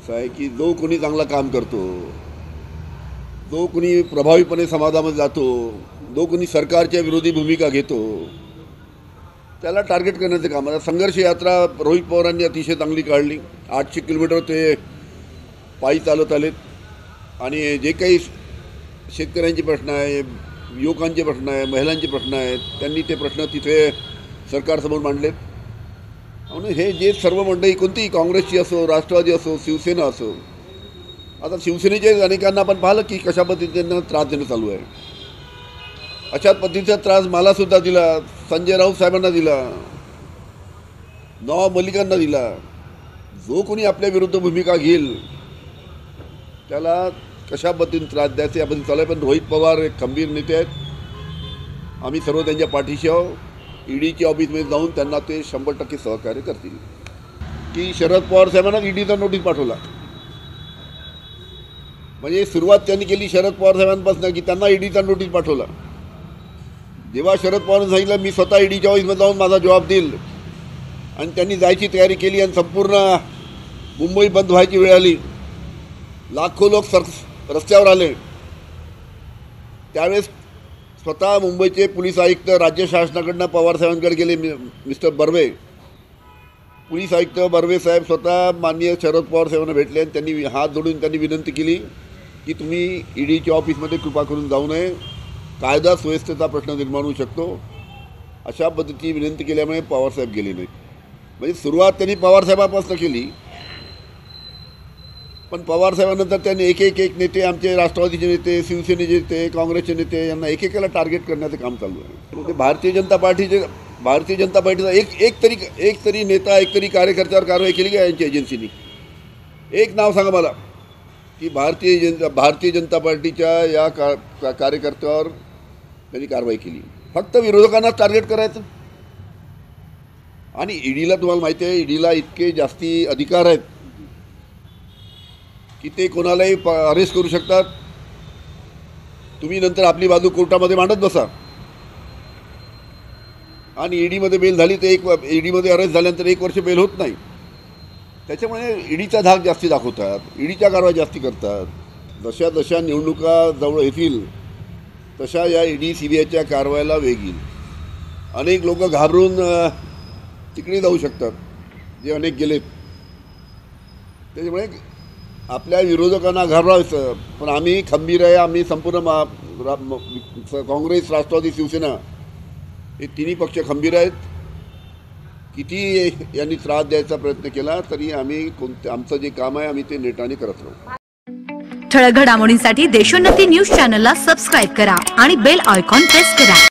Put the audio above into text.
असं आहे की जो कोणी चांगला काम करतो, जो कोणी प्रभावीपणे समाजामध्ये जातो, जो कोणी सरकारच्या विरोधी भूमिका घेतो, त्याला टार्गेट करण्याचं काम. आता संघर्ष यात्रा रोहित पवारांनी अतिशय चांगली काढली. 800 किलोमीटर ते पायी चालत आलेत आणि जे काही शेतकऱ्यांचे प्रश्न आहे, युवकांचे प्रश्न आहे, महिलांचे प्रश्न आहेत, त्यांनी ते प्रश्न तिथे सरकारसमोर मांडलेत. म्हणून हे जे सर्व मंडळी कोणतीही काँग्रेसची असो, राष्ट्रवादी असो, शिवसेना असो, आता शिवसेनेच्या अनेकांना आपण पाहिलं की कशा पद्धतीनं त्रास देणं चालू आहे. अशाच पद्धतीचा त्रास मलासुद्धा दिला, संजय राऊत साहेबांना दिला, नवाब मलिकांना दिला. जो कोणी आपल्या विरुद्ध भूमिका घेईल त्याला कशा पद्धतीने त्रास द्यायचा याबद्दल चालू आहे. पण रोहित पवार एक खंबीर नेते आहेत. आम्ही सर्व त्यांच्या पाठीशी आहोत. ईडीच्या ऑफिसमध्ये जाऊन त्यांना ते 100% सहकार्य करतील. की शरद पवार साहेबांना ईडीचा नोटीस पाठवला, म्हणजे सुरुवात त्यांनी केली शरद पवार साहेबांपासून की त्यांना ईडीचा नोटीस पाठवला. जेव्हा शरद पवारांनी सांगितलं मी स्वतः ईडीच्या ऑफिसमध्ये जाऊन माझा जबाब देईल आणि त्यांनी जायची तयारी केली आणि संपूर्ण मुंबई बंद व्हायची वेळ आली, लाखो लोक रस्त्यावर आले, त्यावेळेस स्वतः मुंबईचे पोलीस आयुक्त राज्य शासनाकडनं पवारसाहेबांकडे गेले. मिस्टर बर्वे, पोलीस आयुक्त बर्वे साहेब स्वतः माननीय शरद पवार साहेबांना भेटले आणि त्यांनी हात जोडून त्यांनी विनंती केली की तुम्ही ईडीच्या ऑफिसमध्ये कृपा करून जाऊ नये, कायदा सुव्यवस्थेचा प्रश्न निर्माण होऊ शकतो. अशा पद्धतीची विनंती केल्यामुळे पवारसाहेब गेले नाहीत. म्हणजे सुरुवात त्यांनी पवारसाहेबांपासून केली, पण पवारसाहेबांनंतर त्यांनी एक नेते, आमचे राष्ट्रवादीचे नेते, शिवसेनेचे नेते, काँग्रेसचे नेते यांना एकेकाला टार्गेट करण्याचं काम चालू आहे. ते भारतीय जनता पार्टीचा एक तरी नेता, एक तरी कार्यकर्त्यावर कारवाई केली का यांच्या एजन्सीनी? एक नाव सांगा मला की भारतीय जनता पार्टीच्या या कार्यकर्त्यावर त्यांनी कारवाई केली. फक्त विरोधकांना टार्गेट करायचं. आणि ईडीला तुम्हाला माहिती आहे, ईडीला इतके जास्ती अधिकार आहेत की ते कोणालाही अरेस्ट करू शकतात. तुम्ही नंतर आपली बाजू कोर्टामध्ये मांडत बसा आणि ईडीमध्ये बेल झाली तर ईडीमध्ये अरेस्ट झाल्यानंतर 1 वर्ष बेल होत नाही. त्याच्यामुळे ईडीचा धाक जास्ती दाखवतात, ईडीच्या कारवाई जास्ती करतात. जशा जशा निवडणुका जवळ येतील तशा या ईडी सीबीआयच्या कारवाईला वेग येईल. अनेक लोक घाबरून तिकडे जाऊ शकतात, जे अनेक गेलेत. त्याच्यामुळे आपल्या विरोधकांना घाबरायचं, पण आम्ही खंबीर आहे. आम्ही संपूर्ण काँग्रेस, राष्ट्रवादी, शिवसेना हे तिन्ही पक्ष खंबीर आहेत. किती यांनी त्रास द्यायचा प्रयत्न केला तरी आम्ही आमचं जे काम आहे आम्ही ते नेटाने करत राहू. ठळक घडामोडींसाठी देशोन्नती न्यूज चॅनलला सबस्क्राईब करा आणि बेल आयकॉन प्रेस करा.